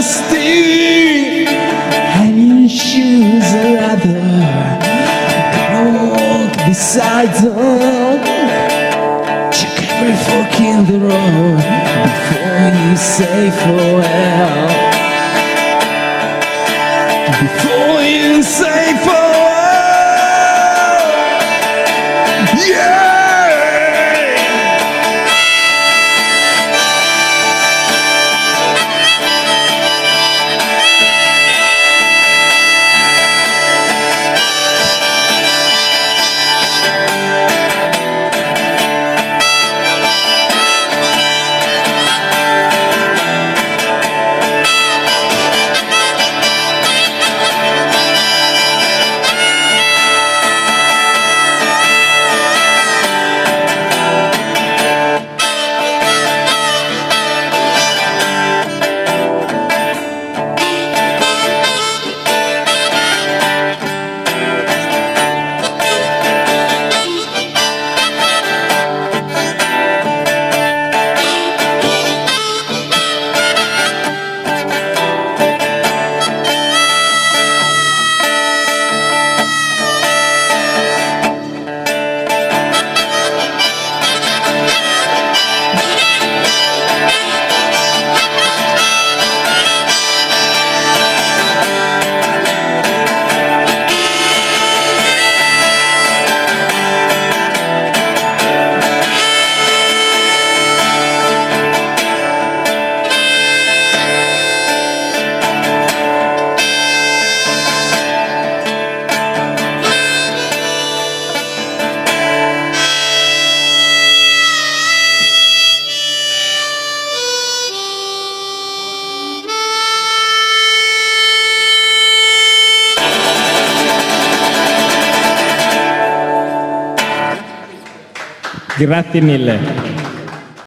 dusty, and you choose another. Gonna walk beside them. Check every fork in the road before you say farewell. Before you say farewell. Yeah. Grazie mille.